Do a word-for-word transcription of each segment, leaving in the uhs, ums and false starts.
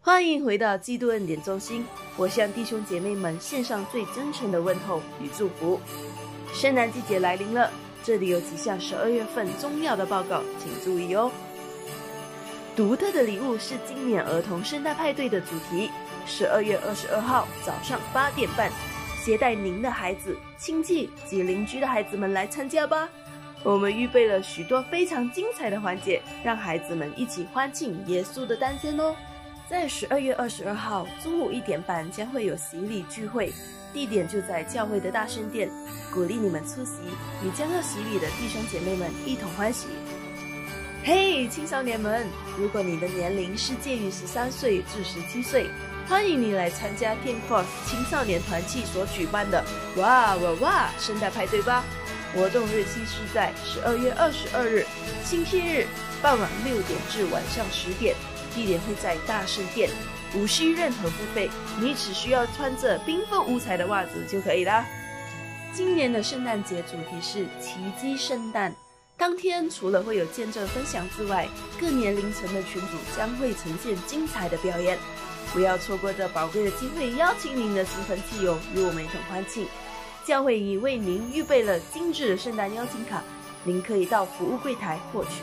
欢迎回到基督恩典中心，我向弟兄姐妹们献上最真诚的问候与祝福。圣诞季节来临了，这里有几项十二月份重要的报告，请注意哦。独特的礼物是今年儿童圣诞派对的主题，十二月二十二号早上八点半，携带您的孩子、亲戚及邻居的孩子们来参加吧。我们预备了许多非常精彩的环节，让孩子们一起欢庆耶稣的诞生哦。在十二月二十二号中午一点半将会有洗礼聚会，地点就在教会的大圣殿，鼓励你们出席，与将要洗礼的弟兄姐妹们一同欢喜。嘿，青少年们，如果你的年龄是介于十三岁至十七岁，欢迎你来参加 Teen Force 青少年团契所举办的哇哇哇圣诞派对吧！活动日期是在十二月二十二日星期日傍晚六点至晚上十点，地点会在大圣殿，无需任何付费，你只需要穿着缤纷五彩的袜子就可以啦。今年的圣诞节主题是奇迹圣诞，当天除了会有见证分享之外，各年龄层的群组将会呈现精彩的表演，不要错过这宝贵的机会，邀请您的亲朋戚友与我们一同欢庆。教会已为您预备了精致的圣诞邀请卡，您可以到服务柜台获取。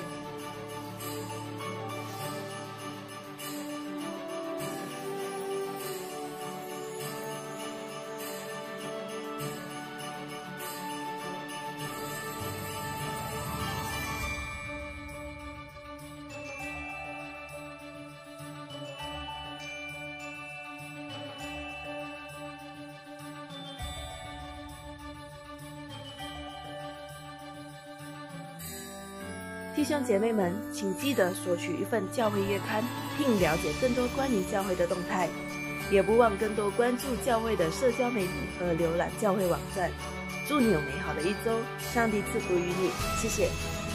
弟兄姐妹们，请记得索取一份教会月刊，并了解更多关于教会的动态，也不忘更多关注教会的社交媒体和浏览教会网站。祝你有美好的一周，上帝赐福于你，谢谢。